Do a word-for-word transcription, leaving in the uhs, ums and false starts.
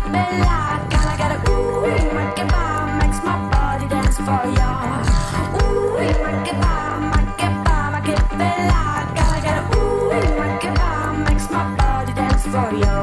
bella, gotta get a ooh, ma che va, makes my body dance for ya. Ooh, ma che va, ma che va, ma che bella, gotta get a ooh, ma che va, makes my body dance for ya.